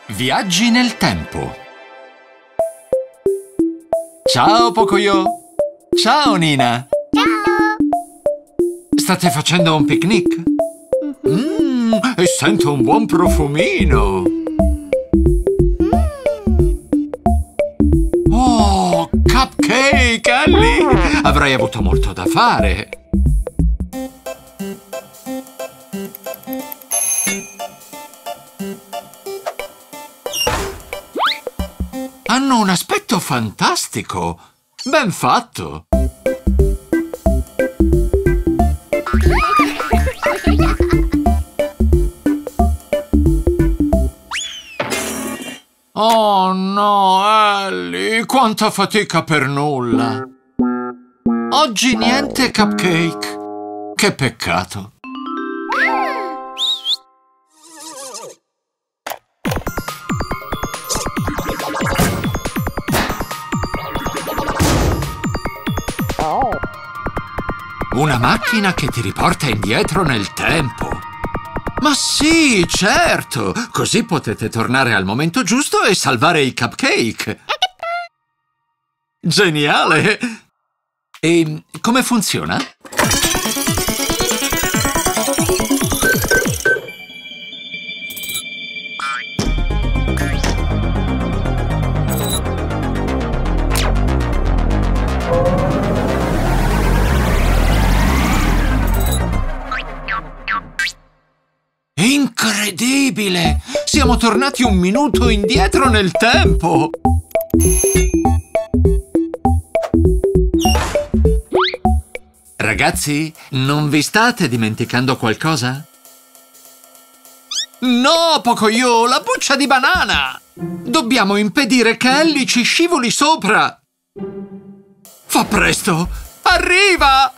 Viaggi nel tempo. Ciao Pocoyo. Ciao Nina. Ciao! State facendo un picnic? E sento un buon profumino. Oh, cupcake, Ellie! Avrei avuto molto da fare. Hanno un aspetto fantastico. Ben fatto. Oh no, Ellie, quanta fatica per nulla. Oggi niente cupcake. Che peccato. Una macchina che ti riporta indietro nel tempo. Ma sì, certo! Così potete tornare al momento giusto e salvare i cupcake. Geniale! E come funziona? Incredibile! Siamo tornati un minuto indietro nel tempo! Ragazzi, non vi state dimenticando qualcosa? No, Pocoyo, la buccia di banana! Dobbiamo impedire che Ellie ci scivoli sopra! Fa presto! Arriva!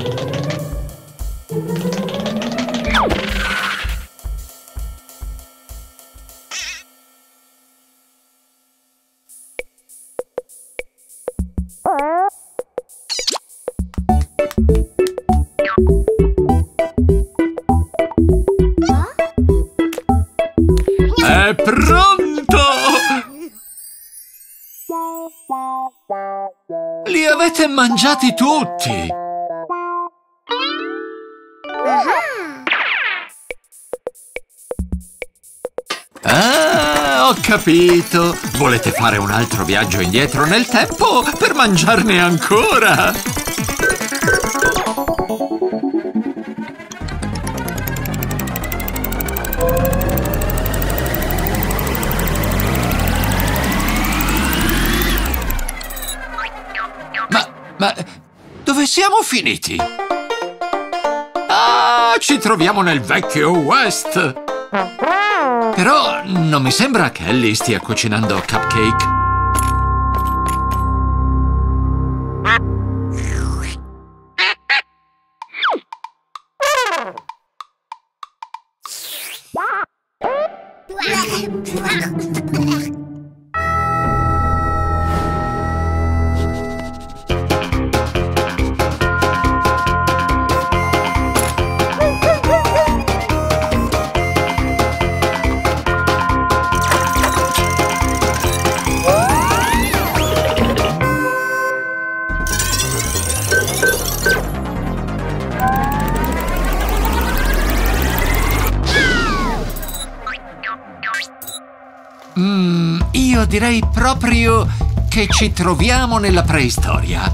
È pronto! Li avete mangiati tutti! Ah, ho capito! Volete fare un altro viaggio indietro nel tempo per mangiarne ancora? Ma dove siamo finiti? Ah, ci troviamo nel vecchio West! Però non mi sembra che Ellie stia cucinando cupcake. Io direi proprio che ci troviamo nella preistoria.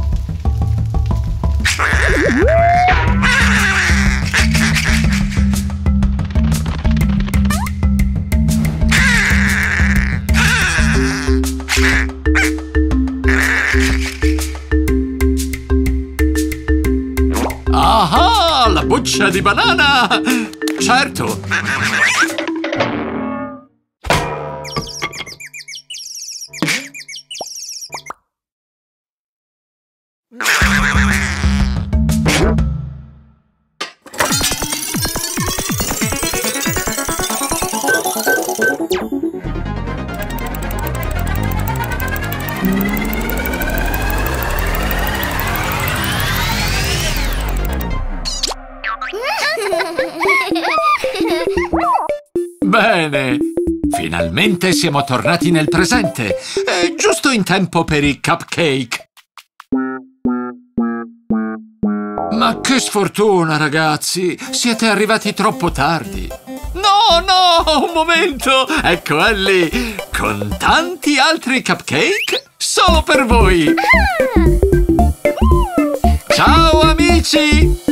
Ah, la buccia di banana! Certo! Bene, Finalmente siamo tornati nel presente. Giusto in tempo per i cupcake. Ma che sfortuna, ragazzi! Siete arrivati troppo tardi. No, no, un momento! Ecco Ellie, con tanti altri cupcake solo per voi! Ciao, amici!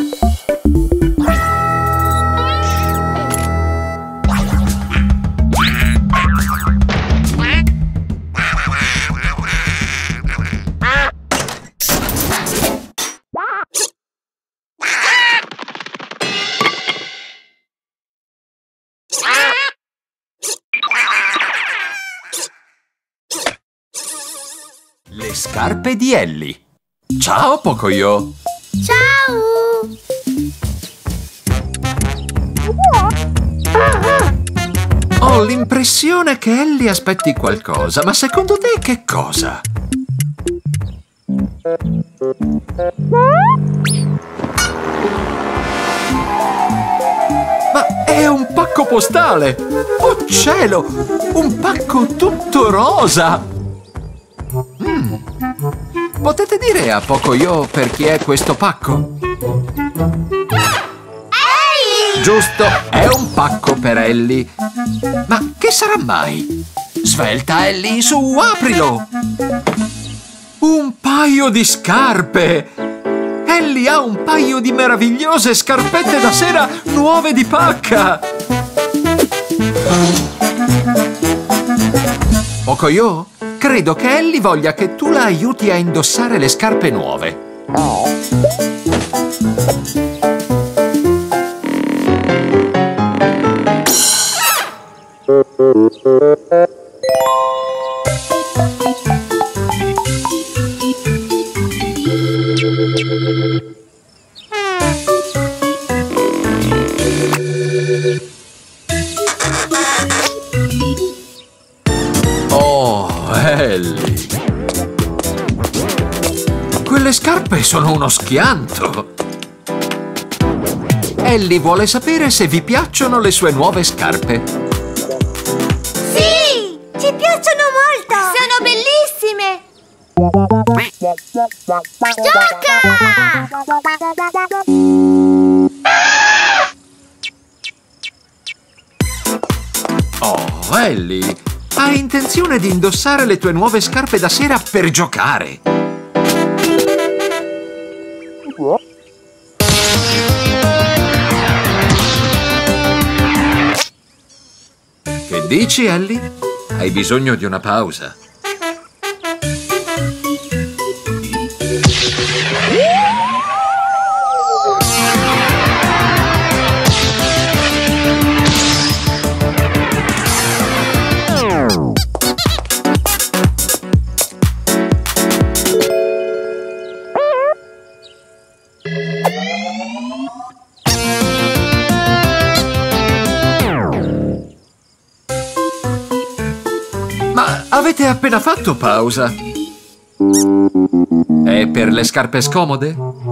Le scarpe di Ellie. Ciao, Pocoyo. Ciao! Ho l'impressione che Ellie aspetti qualcosa, ma secondo te che cosa? Ma è un pacco postale! Oh cielo! Un pacco tutto rosa! Potete dire a Pocoyo per chi è questo pacco? Ellie! Giusto, è un pacco per Ellie. Ma che sarà mai? Svelta, Ellie, su, aprilo! Un paio di scarpe! Ellie ha un paio di meravigliose scarpette da sera nuove di pacca! Pocoyo, credo che Ellie voglia che tu la aiuti a indossare le scarpe nuove. Oh, Ellie! Quelle scarpe sono uno schianto! Ellie vuole sapere se vi piacciono le sue nuove scarpe. Sì! Ci piacciono molto! Sono bellissime! Gioca! Oh, Ellie! Hai intenzione di indossare le tue nuove scarpe da sera per giocare? Che dici, Ellie? Hai bisogno di una pausa? Ma avete appena fatto pausa? È per le scarpe scomode?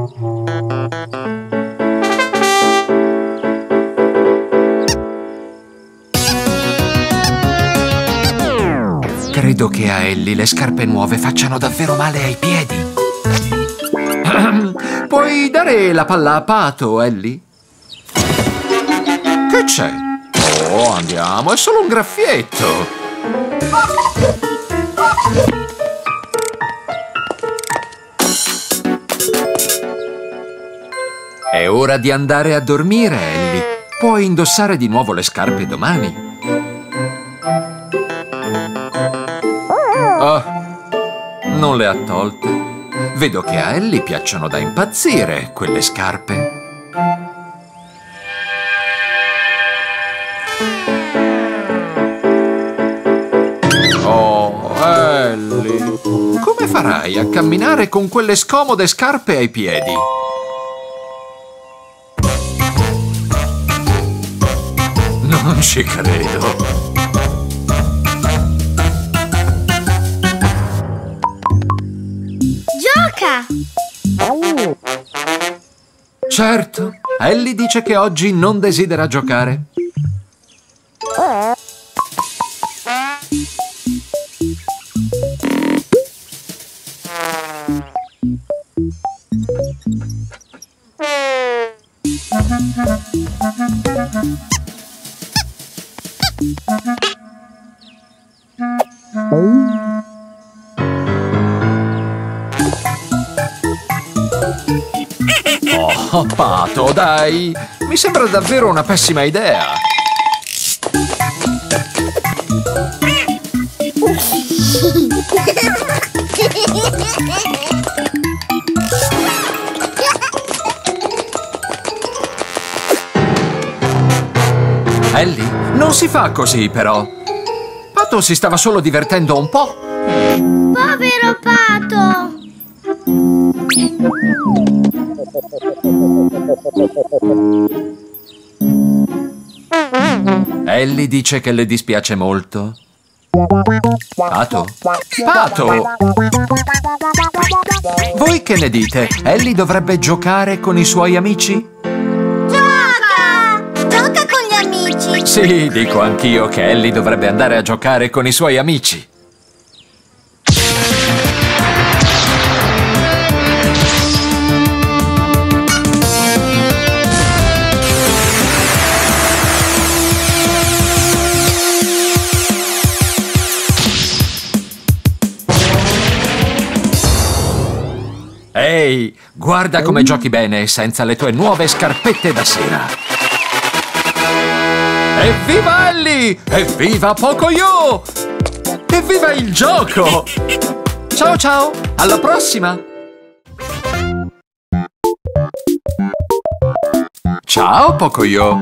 Credo che a Ellie le scarpe nuove facciano davvero male ai piedi. Puoi dare la palla a Pato, Ellie? Che c'è? Oh, andiamo, è solo un graffietto. È ora di andare a dormire, Ellie. Puoi indossare di nuovo le scarpe domani. Oh, non le ha tolte. Vedo che a Ellie piacciono da impazzire quelle scarpe. Oh, Ellie, come farai a camminare con quelle scomode scarpe ai piedi? Non ci credo. Gioca! Certo, Ellie dice che oggi non desidera giocare. Oh, Pato, dai! Mi sembra davvero una pessima idea. Ellie, non si fa così, però. Pato si stava solo divertendo un po'. Povero Pato! Ellie dice che le dispiace molto. Pato? Pato! Voi che ne dite? Ellie dovrebbe giocare con i suoi amici? Gioca! Gioca con gli amici! Sì, dico anch'io che Ellie dovrebbe andare a giocare con i suoi amici. Ehi, guarda come giochi bene senza le tue nuove scarpette da sera. Evviva Ellie! Evviva Pocoyo! Evviva il gioco! Ciao ciao, alla prossima! Ciao Pocoyo!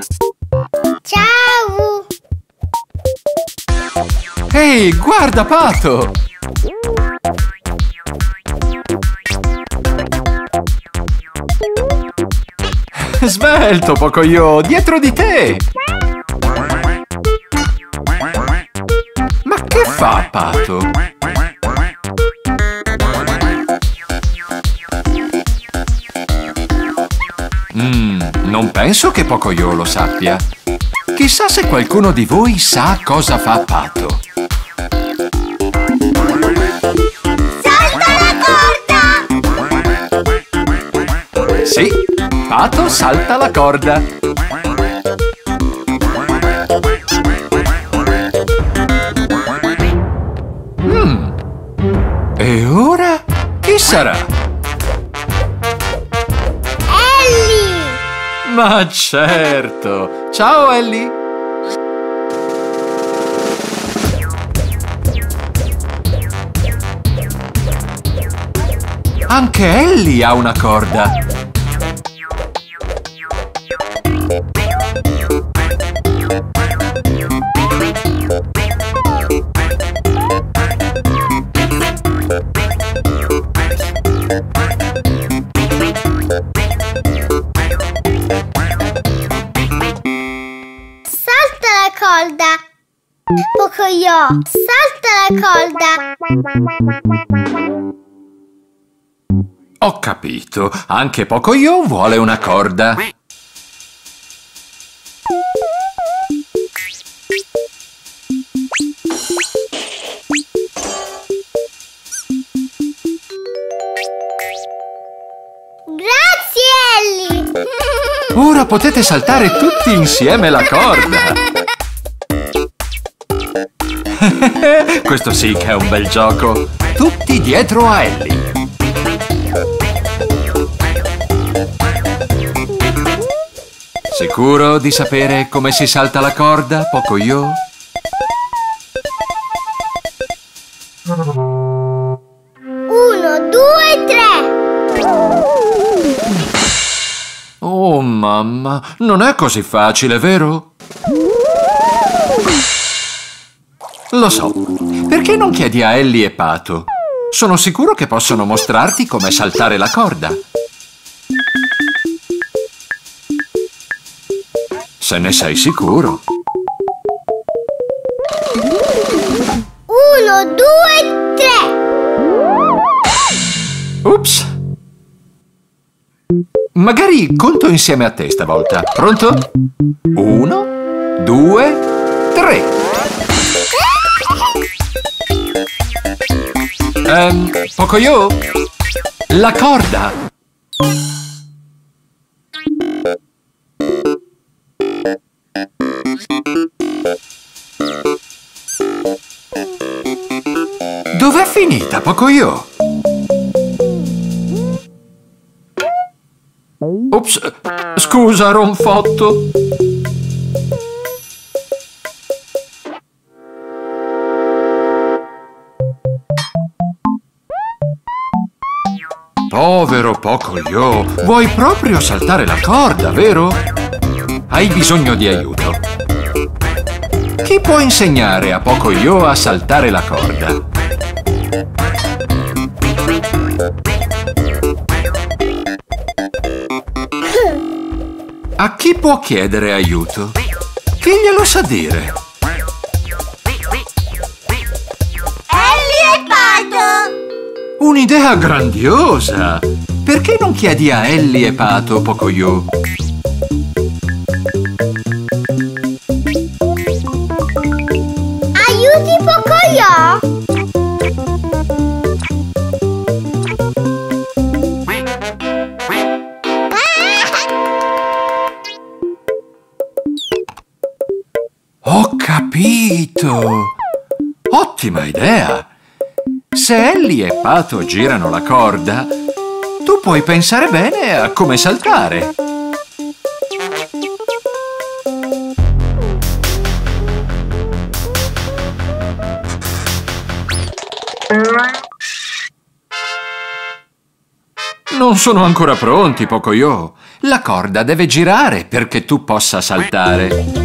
Ciao! Ehi, guarda Pato! Svelto, Pocoyo, dietro di te! Ma che fa, Pato? Non penso che Pocoyo lo sappia. Chissà se qualcuno di voi sa cosa fa Pato. Salta la corda! Sì, Pato salta la corda. E ora chi sarà? Ellie! Ma certo! Ciao Ellie! Anche Ellie ha una corda! Salta la corda! Pocoyo, salta la corda! Ho capito, anche Pocoyo vuole una corda. Grazie, Ellie! Ora potete saltare tutti insieme la corda. Questo sì che è un bel gioco. Tutti dietro a Ellie. Sicuro di sapere come si salta la corda, Pocoyo? 1, 2, 3! Oh, mamma, non è così facile, vero? Lo so. Perché non chiedi a Ellie e Pato? Sono sicuro che possono mostrarti come saltare la corda. Se ne sei sicuro. 1, 2, 3! Ups! Magari conto insieme a te stavolta. Pronto? 1, 2, 3. Pocoyo? La corda! Dov'è finita, Pocoyo? Ops, scusa, Ronfotto. Povero Pocoyo, vuoi proprio saltare la corda, vero? Hai bisogno di aiuto. Chi può insegnare a Pocoyo a saltare la corda? A chi può chiedere aiuto? Chi glielo sa dire? Ellie e Pato! Un'idea grandiosa! Perché non chiedi a Ellie e Pato, Pocoyo? Aiuti Pocoyo! Ho capito! Ottima idea! Se Ellie e Pato girano la corda, tu puoi pensare bene a come saltare. Non sono ancora pronti, Pocoyo. La corda deve girare perché tu possa saltare.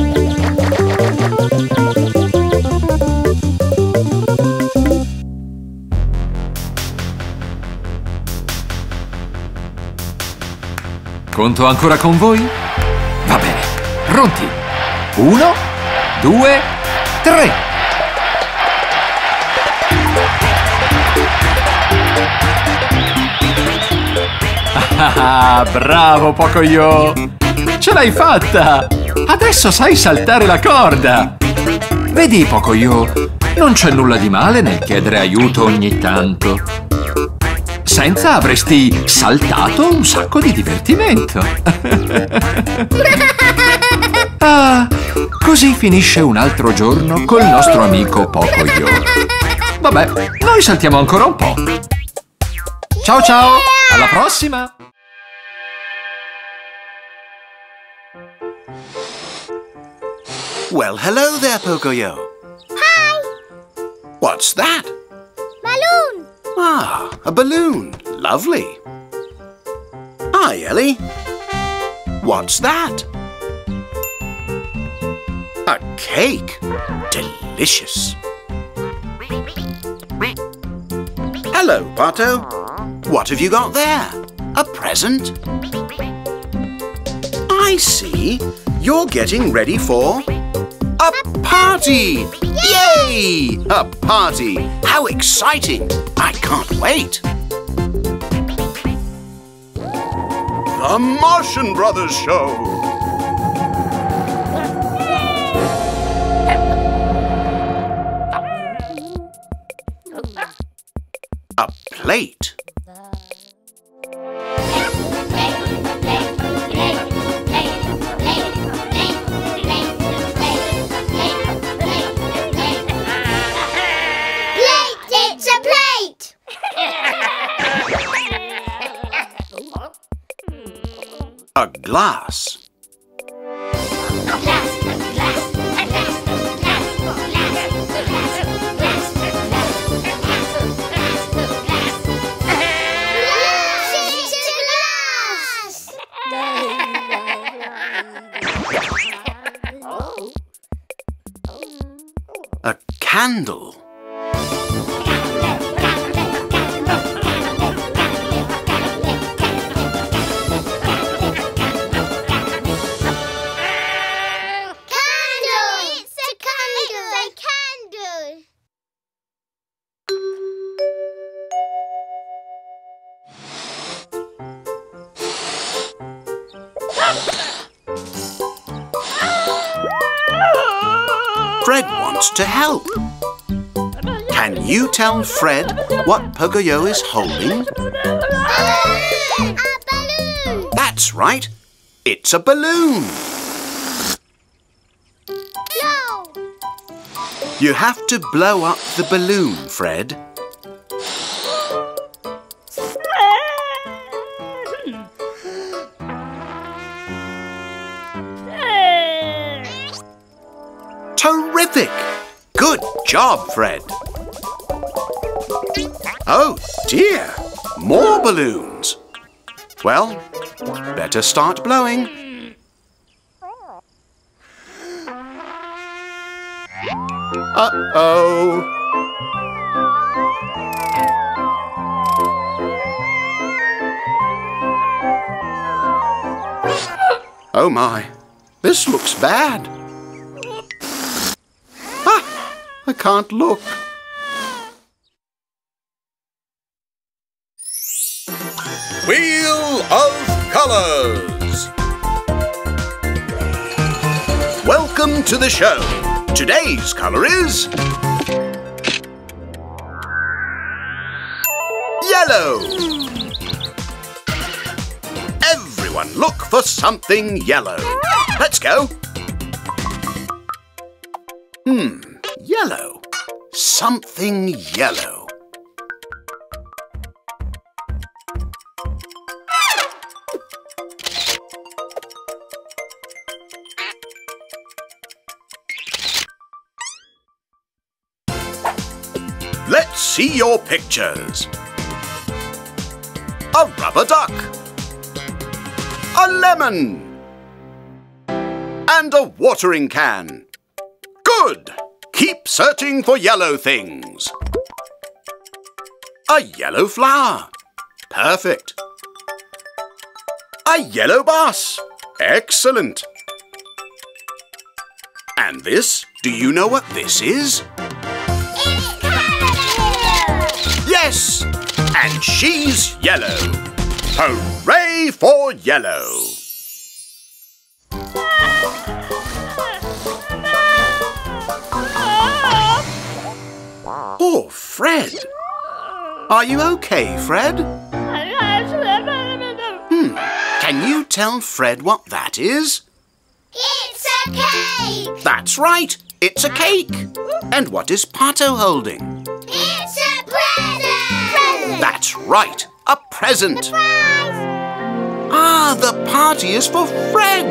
Conto ancora con voi? Va bene, pronti? 1, 2, 3! Ah, bravo Pocoyo! Ce l'hai fatta! Adesso sai saltare la corda! Vedi, Pocoyo, non c'è nulla di male nel chiedere aiuto ogni tanto. Senza avresti saltato un sacco di divertimento. Ah, così finisce un altro giorno col nostro amico Pocoyo. Vabbè, noi saltiamo ancora un po'. Ciao ciao, alla prossima! Well, hello there, Pocoyo. Hi! What's that? Balloon! Ah, a balloon. Lovely. Hi, Ellie. What's that? A cake. Delicious. Hello, Pato. What have you got there? A present? I see. You're getting ready for a party! Yay! A party! How exciting! I can't wait! The Martian Brothers Show! A plate. It's a plate! A glass. A candle. Fred wants to help. Can you tell Fred what Pocoyo is holding? A balloon! That's right. It's a balloon. Blow! You have to blow up the balloon, Fred. Terrific! Good job, Fred. Oh, dear. More balloons. Well, better start blowing. Uh-oh. Oh, my. This looks bad. I can't look. Wheel of Colours. Welcome to the show. Today's colour is yellow. Everyone look for something yellow. Let's go. Yellow. Something yellow. Let's see your pictures. A rubber duck. A lemon. And a watering can. Good! Keep searching for yellow things. A yellow flower. Perfect. A yellow bus. Excellent. And this? Do you know what this is? It's Caterpillar! Yes! And she's yellow. Hooray for yellow! Oh, Fred! Are you okay, Fred? Can you tell Fred what that is? It's a cake! That's right! It's a cake! And what is Pato holding? It's a present! That's right! A present! Surprise! Ah, the party is for Fred!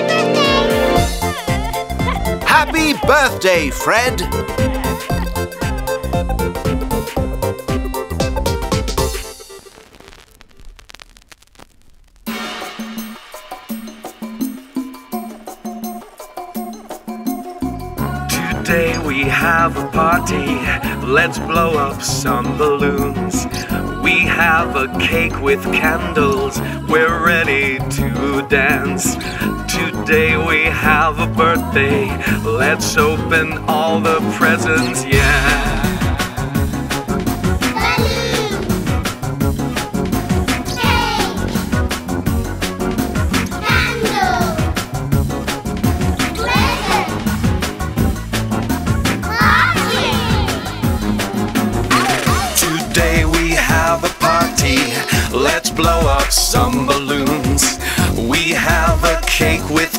Happy birthday! Happy birthday, Fred! Today we have a party, let's blow up some balloons. We have a cake with candles, we're ready to dance. Today we have a birthday, let's open all the presents, yeah. Let's blow up some balloons. We have a cake with